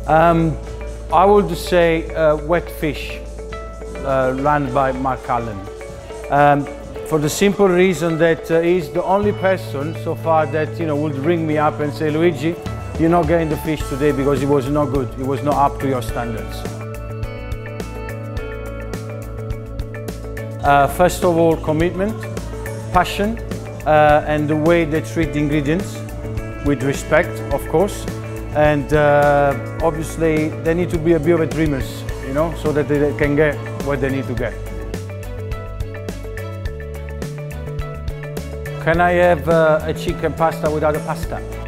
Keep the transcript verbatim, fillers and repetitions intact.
Um, I would say uh, wet fish, uh, run by Mark Allen. Um, for the simple reason that uh, he's the only person so far that you know would ring me up and say, Luigi, you're not getting the fish today because it was not good, it was not up to your standards. Uh, first of all, commitment, passion, uh, and the way they treat the ingredients, with respect, of course. And uh, obviously, they need to be a bit of a dreamers, you know, so that they can get what they need to get. Can I have uh, a chicken pasta without a pasta?